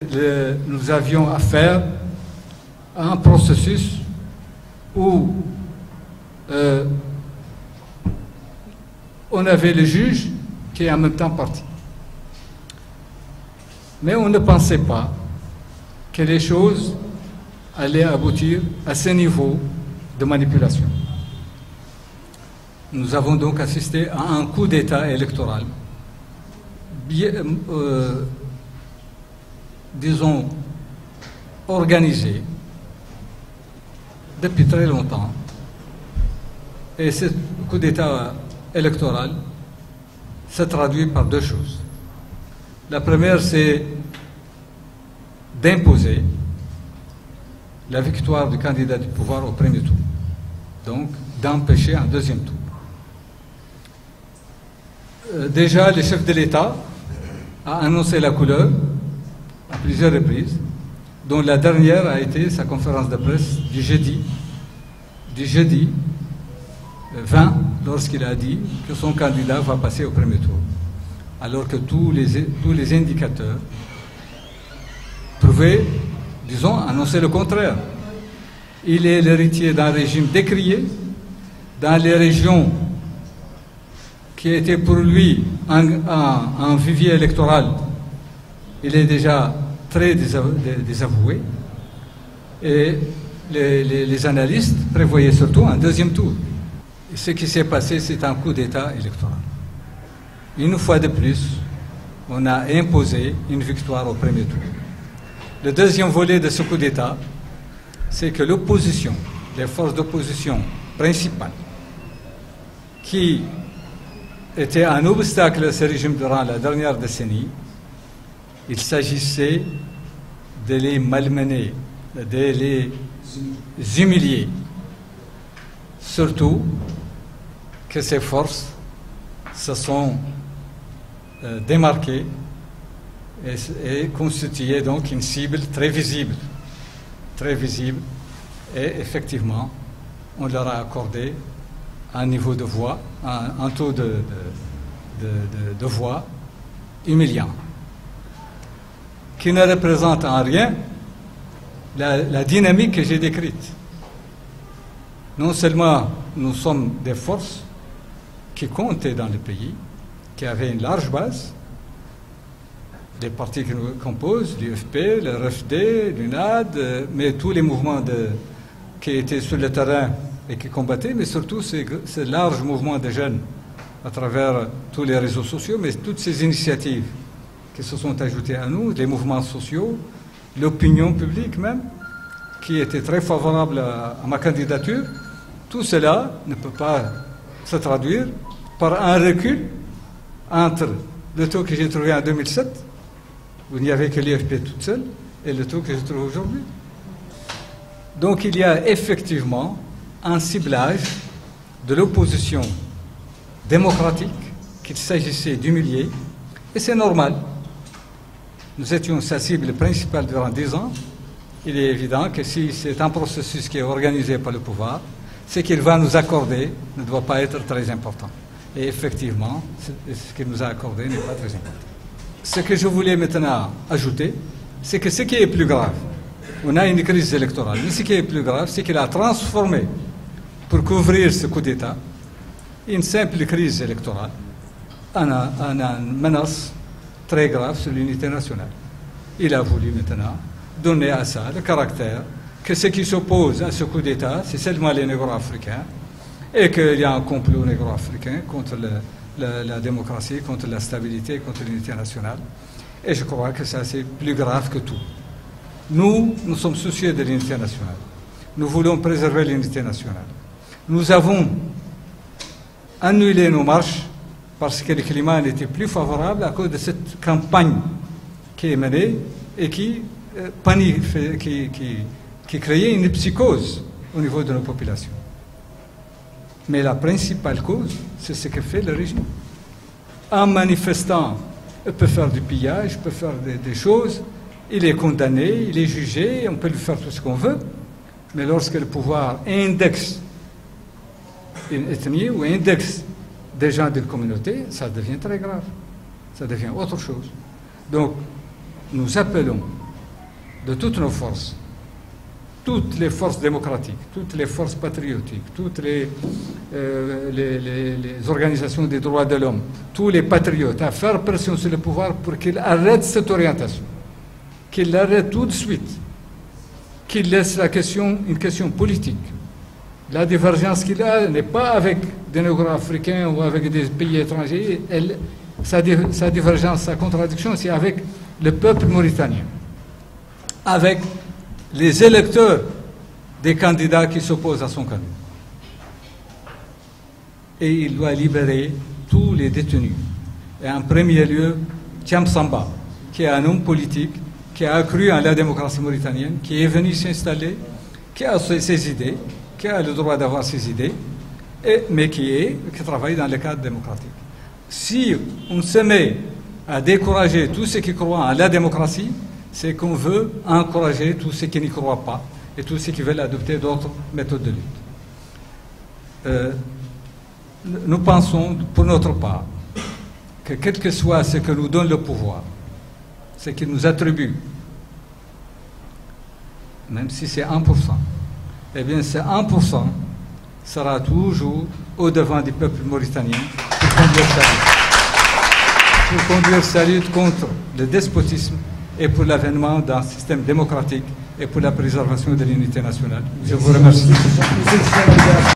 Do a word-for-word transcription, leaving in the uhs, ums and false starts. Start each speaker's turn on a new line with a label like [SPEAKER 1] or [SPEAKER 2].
[SPEAKER 1] Le, nous avions affaire à un processus où euh, on avait le juge qui est en même temps parti. Mais on ne pensait pas que les choses allaient aboutir à ce niveau de manipulation. Nous avons donc assisté à un coup d'État électoral, bien, euh, disons, organisé depuis très longtemps. Et ce coup d'État électoral se traduit par deux choses. La première, c'est d'imposer la victoire du candidat du pouvoir au premier tour, donc d'empêcher un deuxième tour. Euh, déjà, le chef de l'État a annoncé la couleur à plusieurs reprises, dont la dernière a été sa conférence de presse du jeudi, du jeudi vingt, lorsqu'il a dit que son candidat va passer au premier tour, alors que tous les, tous les indicateurs pouvaient, disons, annoncer le contraire. Il est l'héritier d'un régime décrié, dans les régions qui étaient pour lui un, un, un vivier électoral. Il est déjà très désavoué, et les, les, les analystes prévoyaient surtout un deuxième tour. Et ce qui s'est passé, c'est un coup d'État électoral. Une fois de plus, on a imposé une victoire au premier tour. Le deuxième volet de ce coup d'État, c'est que l'opposition, les forces d'opposition principales, qui étaient un obstacle à ce régime durant la dernière décennie, il s'agissait de les malmener, de les humilier. Surtout que ces forces se sont euh, démarquées et, et constituaient donc une cible très visible, très visible, et effectivement, on leur a accordé un niveau de voix, un, un taux de, de, de, de, de voix humiliant, qui ne représente en rien la, la dynamique que j'ai décrite. Non seulement nous sommes des forces qui comptaient dans le pays, qui avaient une large base, des partis qui nous composent, l'U F P, le R F D, l'U N A D, mais tous les mouvements de, qui étaient sur le terrain et qui combattaient, mais surtout ces, ces larges mouvements de jeunes à travers tous les réseaux sociaux, mais toutes ces initiatives qui se sont ajoutées à nous, les mouvements sociaux, l'opinion publique même, qui était très favorable à, à ma candidature. Tout cela ne peut pas se traduire par un recul entre le taux que j'ai trouvé en deux mille sept, où il n'y avait que l'I F P toute seule, et le taux que je trouve aujourd'hui. Donc il y a effectivement un ciblage de l'opposition démocratique qu'il s'agissait d'humilier, et c'est normal. Nous étions sa cible principale durant dix ans. Il est évident que si c'est un processus qui est organisé par le pouvoir, ce qu'il va nous accorder ne doit pas être très important. Et effectivement, ce qu'il nous a accordé n'est pas très important. Ce que je voulais maintenant ajouter, c'est que ce qui est plus grave, on a une crise électorale, mais ce qui est plus grave, c'est qu'il a transformé, pour couvrir ce coup d'État, une simple crise électorale en une menace très grave sur l'unité nationale. Il a voulu maintenant donner à ça le caractère que ce qui s'oppose à ce coup d'État, c'est seulement les négro-africains, et qu'il y a un complot négro-africain contre le, la, la démocratie, contre la stabilité, contre l'unité nationale. Et je crois que ça, c'est plus grave que tout. Nous, nous sommes soucieux de l'unité nationale. Nous voulons préserver l'unité nationale. Nous avons annulé nos marches parce que le climat n'était plus favorable à cause de cette campagne qui est menée et qui, euh, panique, qui, qui, qui créait une psychose au niveau de nos populations. Mais la principale cause, c'est ce que fait le régime. Un manifestant peut faire du pillage, peut faire des, des choses, il est condamné, il est jugé, on peut lui faire tout ce qu'on veut, mais lorsque le pouvoir indexe une ethnie ou indexe des gens d'une communauté, ça devient très grave. Ça devient autre chose. Donc, nous appelons de toutes nos forces, toutes les forces démocratiques, toutes les forces patriotiques, toutes les, euh, les, les, les organisations des droits de l'homme, tous les patriotes, à faire pression sur le pouvoir pour qu'il arrête cette orientation, qu'il l'arrête tout de suite, qu'il laisse la question une question politique. La divergence qu'il a n'est pas avec des négro-africains ou avec des pays étrangers. Elle, sa, sa divergence, sa contradiction, c'est avec le peuple mauritanien, avec les électeurs des candidats qui s'opposent à son candidat. Et il doit libérer tous les détenus. Et en premier lieu, Thiam Samba, qui est un homme politique, qui a cru en la démocratie mauritanienne, qui est venu s'installer, qui a ses idées, qui a le droit d'avoir ses idées, et, mais qui, est, qui travaille dans le cadre démocratique. Si on se met à décourager tous ceux qui croient en la démocratie, c'est qu'on veut encourager tous ceux qui n'y croient pas et tous ceux qui veulent adopter d'autres méthodes de lutte. Euh, nous pensons, pour notre part, que quel que soit ce que nous donne le pouvoir, ce qui nous attribue, même si c'est un pour cent, eh bien, ce un pour cent sera toujours au-devant du peuple mauritanien pour conduire sa lutte, pour conduire sa lutte contre le despotisme et pour l'avènement d'un système démocratique et pour la préservation de l'unité nationale. Je vous remercie.